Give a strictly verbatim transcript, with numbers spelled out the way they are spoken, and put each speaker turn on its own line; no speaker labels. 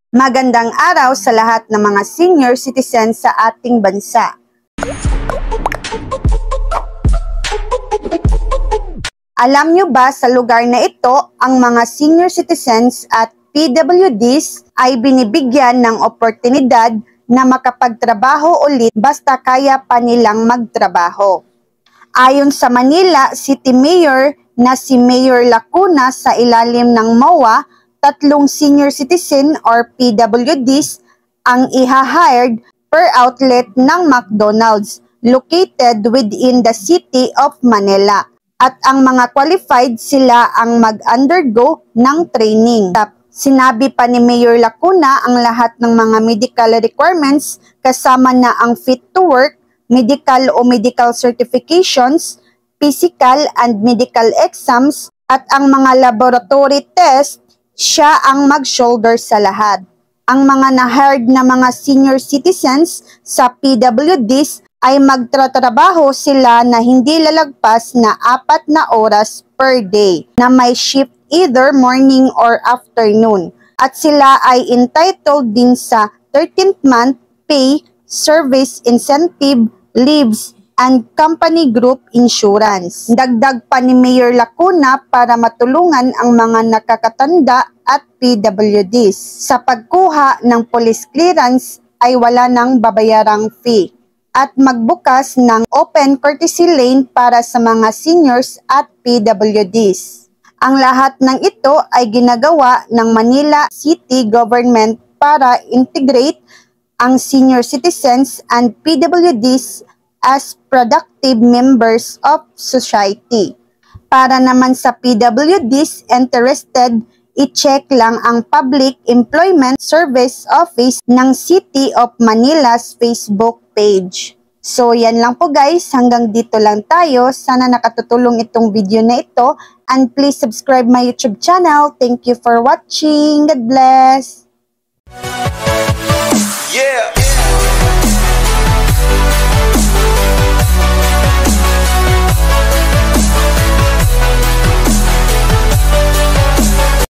Magandang araw sa lahat ng mga senior citizens sa ating bansa. Alam nyo ba sa lugar na ito, ang mga senior citizens at P W Ds ay binibigyan ng oportunidad na makapagtrabaho ulit basta kaya pa nilang magtrabaho. Ayon sa Manila City Mayor na si Mayor Lacuna, sa ilalim ng M O A, tatlong senior citizen or P W Ds ang iha-hired per outlet ng McDonald's located within the City of Manila. At ang mga qualified sila ang mag-undergo ng training. Sinabi pa ni Mayor Lacuna ang lahat ng mga medical requirements kasama na ang fit to work, medical o medical certifications, physical and medical exams, at ang mga laboratory test, siya ang mag-shoulder sa lahat. Ang mga na-hired na mga senior citizens sa P W Ds ay magtatrabaho sila na hindi lalagpas na apat na oras per day na may shift either morning or afternoon. At sila ay entitled din sa thirteenth month pay, service incentive, leaves, and company group insurance. Dagdag pa ni Mayor Lacuna para matulungan ang mga nakakatanda at P W Ds. Sa pagkuha ng police clearance ay wala nang babayarang fee at magbukas ng open courtesy lane para sa mga seniors at P W Ds. Ang lahat ng ito ay ginagawa ng Manila City Government para integrate ang senior citizens and P W Ds as productive members of society. Para naman sa P W Ds interested, i-check lang ang Public Employment Service Office ng City of Manila's Facebook page. So yan lang po guys, hanggang dito lang tayo. Sana nakatutulong itong video na ito, and please subscribe my YouTube channel. Thank you for watching. God bless!
Yeah!